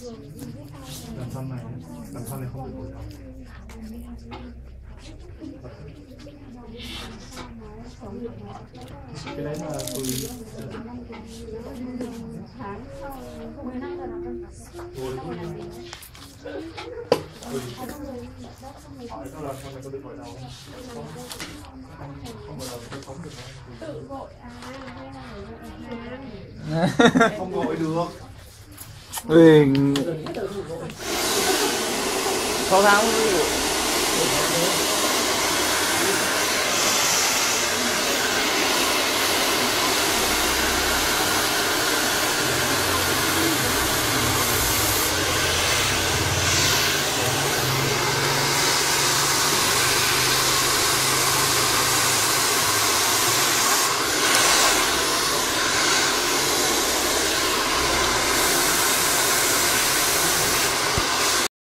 Làm thân này không được bồi cái đấy là từ tháng sau 10 năm rồi hỏi nó làm sao mày có được gọi đâu không gọi đâu tôi sống được tự gọi không gọi được. Ui 6 tháng